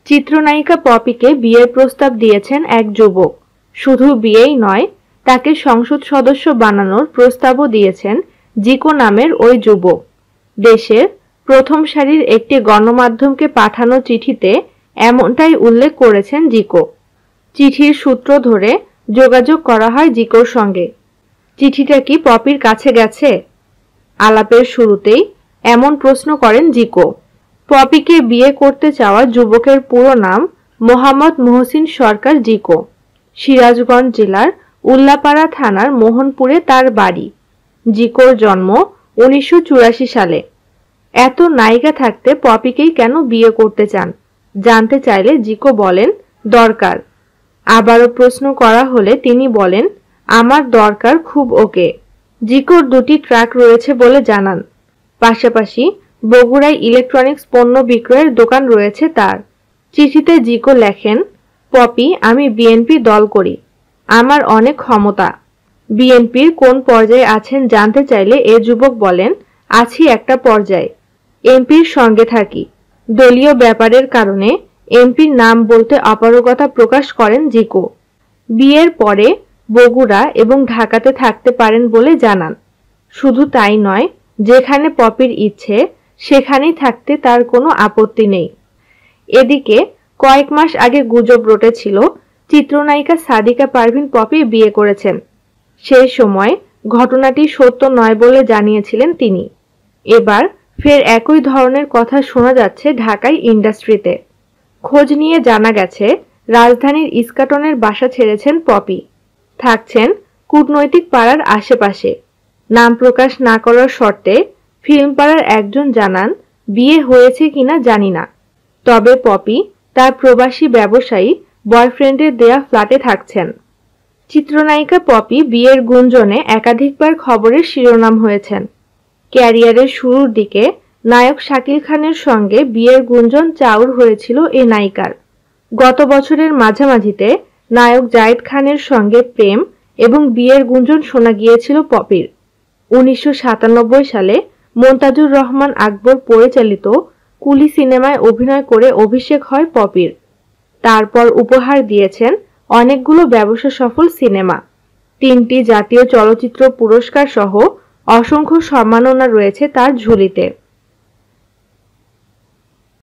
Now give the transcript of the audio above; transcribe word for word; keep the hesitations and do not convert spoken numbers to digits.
চিত্রনায়িকা পপিকে বিয়ের প্রস্তাব দিয়েছেন এক যুবক। শুধু বিয়েই নয়, তাকে সংসদ সদস্য বানানোর প্রস্তাবও দিয়েছেন জিকো নামের ওই যুবক। দেশের প্রথম সারির একটি গণমাধ্যমকে পাঠানো চিঠিতে এমনটাই উল্লেখ করেছেন জিকো। চিঠির সূত্র ধরে যোগাযোগ করা হয় জিকোর সঙ্গে। চিঠিটা কি পপির কাছে গেছে? আলাপের শুরুতেই এমন প্রশ্ন করেন জিকো। পপিকে বিয়ে করতে চাওয়া যুবকের পুরো নাম মোহাম্মদ মহসিন সরকার জিকো। সিরাজগঞ্জ জেলার উল্লাপাড়া থানার মোহনপুরে তার বাড়ি। জিকোর জন্ম উনিশশো চুরাশি সালে। এত নায়িকা থাকতে পপিকেই কেন বিয়ে করতে চান জানতে চাইলে জিকো বলেন, দরকার। আবারও প্রশ্ন করা হলে তিনি বলেন, আমার দরকার খুব ওকে। জিকোর দুটি ট্রাক রয়েছে বলে জানান। পাশাপাশি বগুড়ায় ইলেকট্রনিক্স পণ্য বিক্রয়ের দোকান রয়েছে তার। চিঠিতে জিকো লেখেন, পপি, আমি বিএনপি দল করি। আমার অনেক ক্ষমতা। বিএনপির কোন পর্যায়ে আছেন জানতে চাইলে এ যুবক বলেন, আছি একটা পর্যায়ে। এমপির সঙ্গে থাকি। দলীয় ব্যাপারের কারণে এমপির নাম বলতে অপারগতা প্রকাশ করেন জিকো। বিয়ের পরে বগুড়া এবং ঢাকাতে থাকতে পারেন বলে জানান। শুধু তাই নয়, যেখানে পপির ইচ্ছে সেখানেই থাকতে তার কোনো আপত্তি নেই। এদিকে কয়েক মাস আগে গুজব রটেছিল চিত্রনায়িকা সাদিকা পারভীন পপি বিয়ে করেছেন। সেই সময় ঘটনাটি সত্য নয় বলে জানিয়েছিলেন তিনি। এবার ফের একই ধরনের কথা শোনা যাচ্ছে ঢাকাই ইন্ডাস্ট্রিতে। খোঁজ নিয়ে জানা গেছে রাজধানীর ইস্কাটনের বাসা ছেড়েছেন পপি। থাকছেন কূটনৈতিক পাড়ার আশেপাশে। নাম প্রকাশ না করার শর্তে ফিল্ম পাড়ার একজন জানান, বিয়ে হয়েছে কিনা জানি না, তবে পপি তার প্রবাসী ব্যবসায়ী বয়ফ্রেন্ডের দেয়া ফ্ল্যাটে থাকছেন। চিত্রনায়িকা পপি বিয়ের গুঞ্জনে একাধিকবার খবরের শিরোনাম হয়েছেন। ক্যারিয়ারের শুরুর দিকে নায়ক শাকিল খানের সঙ্গে বিয়ের গুঞ্জন চাউর হয়েছিল এ নায়িকার। গত বছরের মাঝামাঝিতে নায়ক জায়েদ খানের সঙ্গে প্রেম এবং বিয়ের গুঞ্জন শোনা গিয়েছিল পপির। উনিশশো সাতানব্বই সালে মন্তাজুর রহমান আকবর পরিচালিত কুলি সিনেমায় অভিনয় করে অভিষেক হয় পপির। তারপর উপহার দিয়েছেন অনেকগুলো ব্যবসা সফল সিনেমা। তিনটি জাতীয় চলচ্চিত্র পুরস্কার সহ অসংখ্য সম্মাননা রয়েছে তার ঝুলিতে।